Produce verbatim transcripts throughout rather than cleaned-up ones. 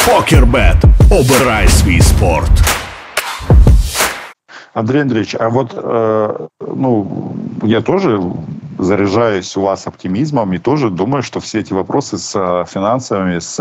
Покербет. Обирай свій спорт. Андрей Андреевич, а вот, э, ну, я тоже заряжаюсь у вас оптимизмом и тоже думаю, что все эти вопросы с финансовыми, с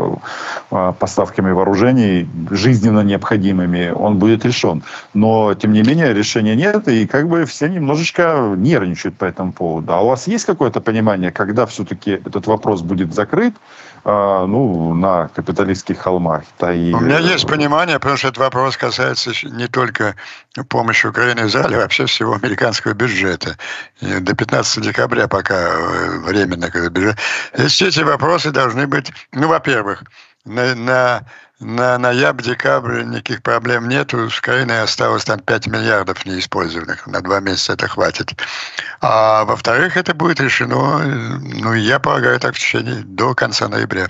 э, поставками вооружений жизненно необходимыми, он будет решен. Но, тем не менее, решения нет, и как бы все немножечко нервничают по этому поводу. А у вас есть какое-то понимание, когда все-таки этот вопрос будет закрыт, э, ну, на капиталистских холмах? Да, и... У меня есть понимание, потому что этот вопрос касается не только помощи Украине и Израилю, а вообще всего американского бюджета. И до пятнадцатого декабря пока временно когда бюджет. Все эти вопросы должны быть, ну, во-первых, на, на, на ноябрь-декабрь никаких проблем нету. С Украиной осталось там пять миллиардов неиспользованных. На два месяца это хватит. А во-вторых, это будет решено, ну, я полагаю, так в течение до конца ноября.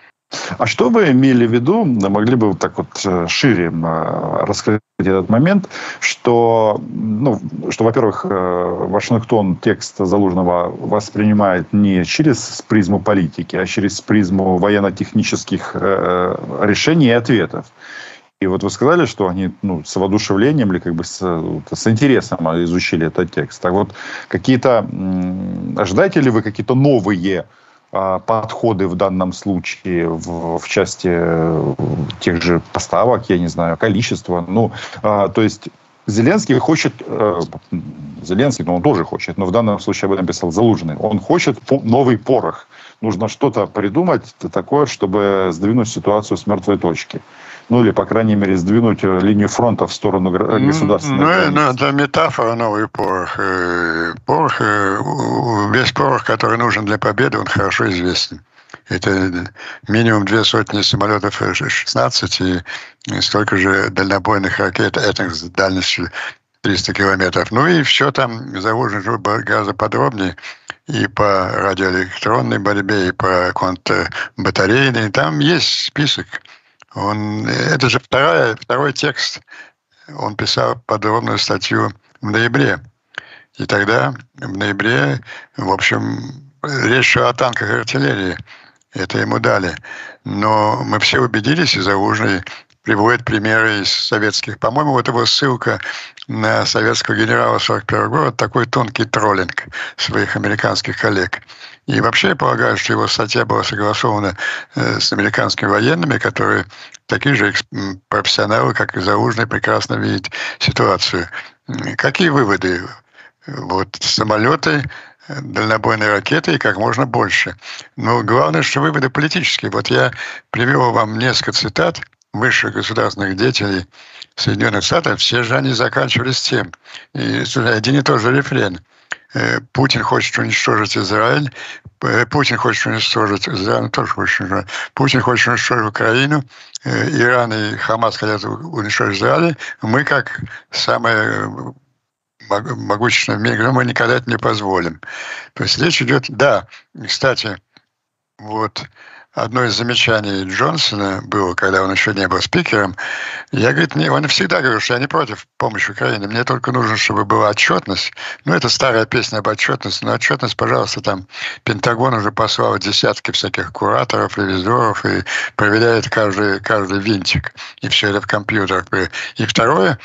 А что вы имели в виду, могли бы вот так вот шире раскрыть этот момент, что, ну, что, во-первых, Вашингтон текст Залужного воспринимает не через призму политики, а через призму военно-технических решений и ответов. И вот вы сказали, что они, ну, с воодушевлением или как бы с, с интересом изучили этот текст. А вот какие-то, ожидаете ли вы какие-то новые подходы в данном случае в, в части тех же поставок, я не знаю, количества? Ну, а, то есть Зеленский хочет, э, Зеленский, ну, он тоже хочет, но в данном случае об этом писал Залужный, он хочет по- новый порох. Нужно что-то придумать такое, чтобы сдвинуть ситуацию с мертвой точки. Ну, или, по крайней мере, сдвинуть линию фронта в сторону государственной границы. Ну, это метафора, новый порох. Порох, весь порох, который нужен для победы, он хорошо известен. Это минимум две сотни самолетов эф шестнадцать и столько же дальнобойных ракет с дальностью триста километров. Ну и все там заложено гораздо подробнее. И по радиоэлектронной борьбе, и по контрбатарейной. Там есть список. Он, это же вторая, второй текст. Он писал подробную статью в ноябре. И тогда, в ноябре, в общем, речь шла о танках и артиллерии. Это ему дали. Но мы все убедились, и Залужный приводит примеры из советских. По-моему, вот его ссылка на советского генерала сорок первого года, такой тонкий троллинг своих американских коллег. И вообще я полагаю, что его статья была согласована с американскими военными, которые такие же профессионалы, как и Залужный, прекрасно видят ситуацию. Какие выводы? Вот самолеты, дальнобойные ракеты и как можно больше. Но главное, что выводы политические. Вот я привел вам несколько цитат высших государственных деятелей Соединенных Штатов. Все же они заканчивались тем. И один и тот же рефрен. Путин хочет уничтожить Израиль. Путин хочет уничтожить Израиль, тоже хочет уничтожить. Путин хочет уничтожить Украину. Иран и Хамас хотят уничтожить Израиль. Мы, как самые могущественные в мире, мы никогда это не позволим. То есть речь идет... Да, кстати, вот одно из замечаний Джонсона было, когда он еще не был спикером. Я, говорит, не, он всегда говорил, что я не против помощи Украине, мне только нужно, чтобы была отчетность. Ну, это старая песня об отчетности, но отчетность, пожалуйста, там Пентагон уже послал десятки всяких кураторов, ревизоров и проверяет каждый, каждый винтик. И все это в компьютерах. И второе,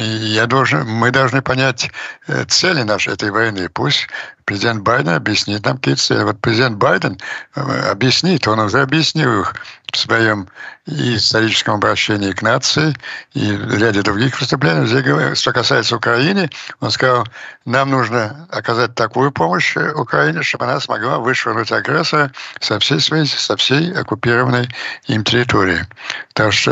я должен, мы должны понять цели нашей этой войны. Пусть президент Байден объяснит нам, какие цели. Вот президент Байден объяснит, он уже объяснил их в своем и историческом обращении к нации, и в ряде других выступлений. Что касается Украины, он сказал, нам нужно оказать такую помощь Украине, чтобы она смогла вышвырнуть агрессора со всей своей, со всей оккупированной им территории. Так что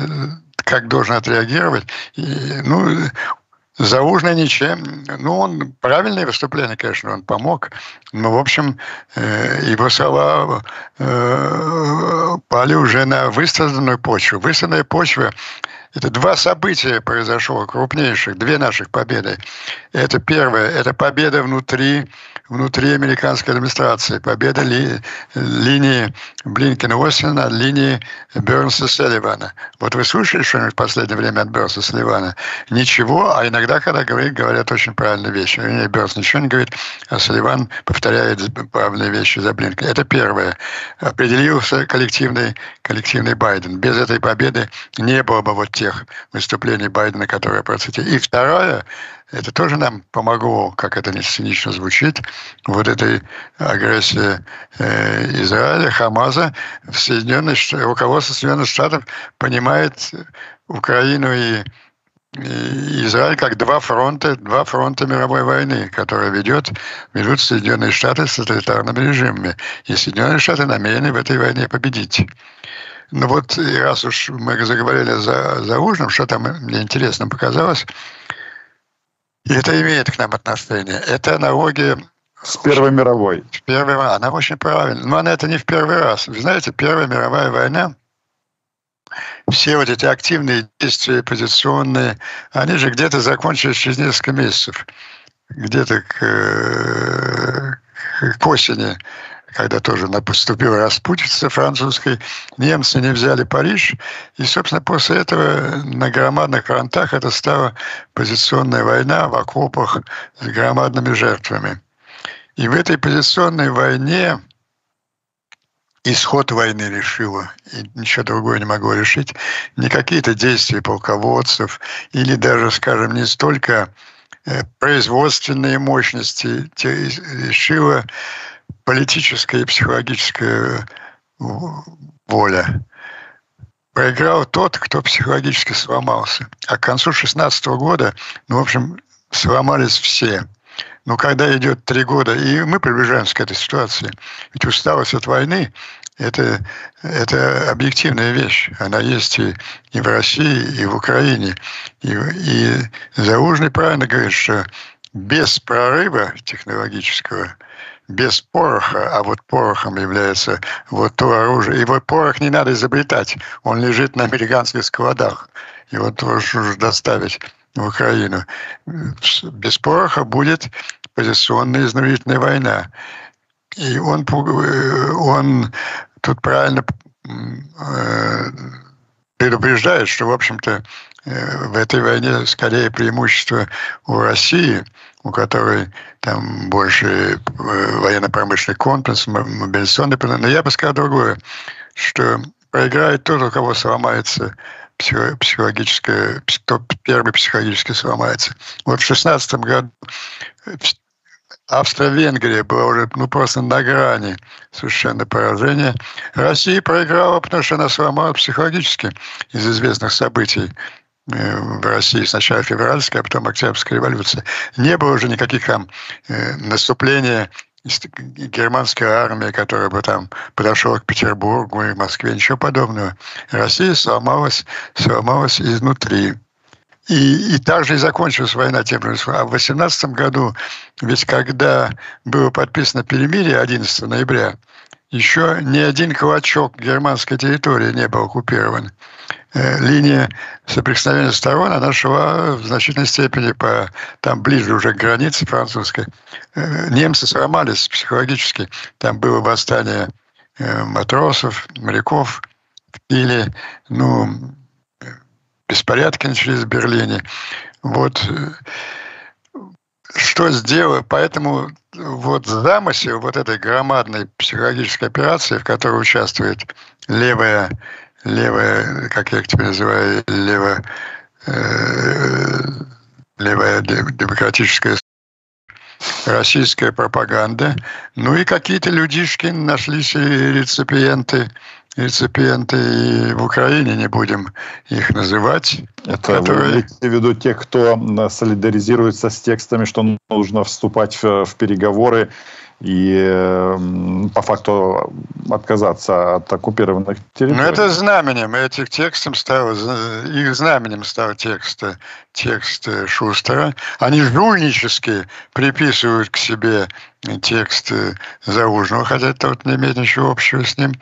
как должен отреагировать? И, ну, Залужный ничем. Ну, он правильное выступление, конечно, он помог. Но, в общем, его слова пали уже на выстраданную почву. Выстраданная почва — это два события произошло, крупнейших, две наших победы. Это первое, это победа внутри внутри американской администрации, победа ли, линии Блинкена-Остина, линии Бернса-Салливана. Вот вы слышали что-нибудь в последнее время от Бернса-Салливана? Ничего, а иногда, когда говорят, говорят очень правильные вещи. Бернс ничего не говорит, а Салливан повторяет правильные вещи за Блинкена. Это первое. Определился коллективный, коллективный Байден. Без этой победы не было бы вот тех выступлений Байдена, которые я процитировал. И второе, это тоже нам помогло, как это не цинично звучит, вот этой агрессии э, Израиля, Хамаса, в Соединенных Штатах, руководство Соединенных Штатов понимает Украину и, и Израиль как два фронта, два фронта мировой войны, которые ведет, ведут Соединенные Штаты с тоталитарными режимами. И Соединенные Штаты намерены в этой войне победить. Ну вот, и раз уж мы заговорили за, за ужином, что там мне интересно показалось, и это имеет к нам отношение. Это аналогия с Первой мировой. С Первой, она очень правильная. Но она это не в первый раз. Вы знаете, Первая мировая война, все вот эти активные действия, позиционные, они же где-то закончились через несколько месяцев. Где-то к, к осени, когда тоже поступила распутица французской, немцы не взяли Париж, и, собственно, после этого на громадных фронтах это стала позиционная война в окопах с громадными жертвами. И в этой позиционной войне исход войны решила, и ничего другое не могло решить, не какие-то действия полководцев или даже, скажем, не столько производственные мощности, решила политическая и психологическая воля. Проиграл тот, кто психологически сломался. А к концу шестнадцатого года, ну, в общем, сломались все. Но когда идет три года, и мы приближаемся к этой ситуации, ведь усталость от войны – это, это объективная вещь. Она есть и, и в России, и в Украине. И, и Залужный правильно говорит, что без прорыва технологического, без пороха, а вот порохом является вот то оружие. И вот порох не надо изобретать, он лежит на американских складах. Его тоже нужно доставить в Украину. Без пороха будет позиционная изнурительная война. И он, он тут правильно предупреждает, что, в общем-то, в этой войне скорее преимущество у России, у которой там больше военно-промышленный комплекс, мобилизационный. Но я бы сказал другое, что проиграет тот, у кого сломается психологическое, кто первый психологически сломается. Вот в шестнадцатом году Австро-Венгрия была уже ну, просто на грани совершенно поражения. Россия проиграла, потому что она сломала психологически из известных событий в России. Сначала февральская, а потом октябрьская революция. Не было уже никаких там наступления германской армии, которая бы там подошла к Петербургу и Москве, ничего подобного. Россия сломалась, сломалась изнутри. И, и также и закончилась война тем же. А в восемнадцатом году, ведь когда было подписано перемирие одиннадцатого ноября, еще ни один клочок германской территории не был оккупирован. Линия соприкосновения сторон, она шла в значительной степени по, там ближе уже к границе французской. Немцы сломались психологически. Там было восстание матросов, моряков в Киле, ну, беспорядки начались в Берлине. Вот что сделало, поэтому вот замысел вот этой громадной психологической операции, в которой участвует левая, левая, как я их теперь называю, левая, э, левая демократическая российская пропаганда, ну и какие-то людишки нашлись и реципиенты, реципиенты и в Украине, не будем их называть. Это которые... вы имеете в виду тех, кто солидаризируется с текстами, что нужно вступать в, в переговоры и э, по факту отказаться от оккупированных территорий? Ну, это знаменем. Этих текстом стал, их знаменем стал текст, текст Шустера. Они жульнически приписывают к себе текст Залужного, хотя это вот не имеет ничего общего с ним.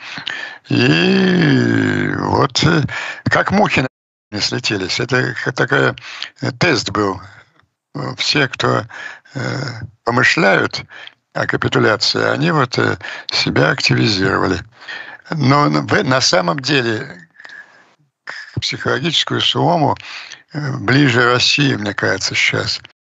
И вот как мухи не слетелись. Это такой тест был. Все, кто помышляют о капитуляции, они вот себя активизировали. Но на самом деле к психологическую слому ближе России, мне кажется, сейчас.